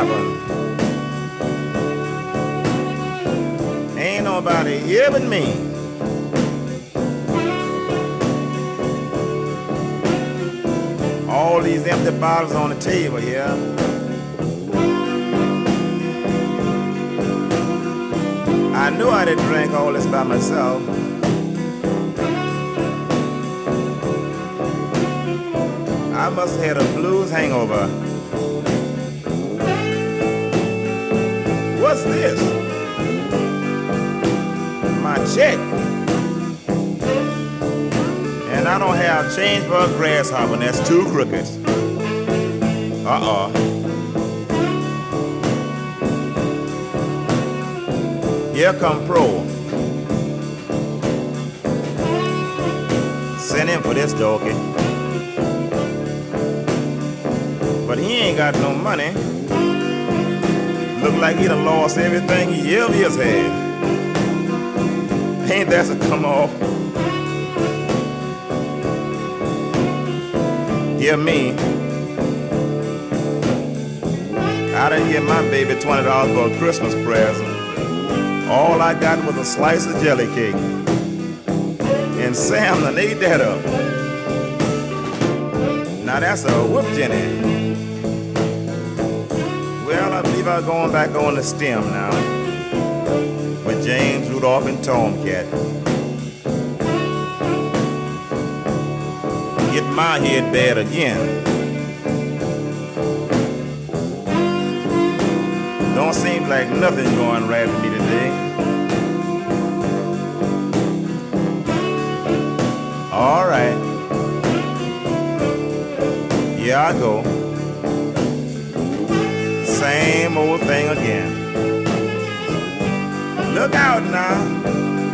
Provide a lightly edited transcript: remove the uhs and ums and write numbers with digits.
happen. Ain't nobody here but me. All these empty bottles on the table here. I knew I didn't drink all this by myself. I must have had a blues hangover. What's this? My check. And I don't have change for a grasshopper, and that's 2 crooked. Uh-oh. Here come Pro. Send him for this donkey. But he ain't got no money. Look like he done lost everything he ever has had. Ain't that a come off? Hear me. I done get my baby $20 for a Christmas present. All I got was a slice of jelly cake. And Sam done ate that up. Now that's a whoop, Jenny. Well, I believe I'm going back on the stem now with James, Rudolph, and Tomcat. Get my head bad again. Don't seem like nothing going right with me today. All right. Here I go. Same old thing again. Look out now.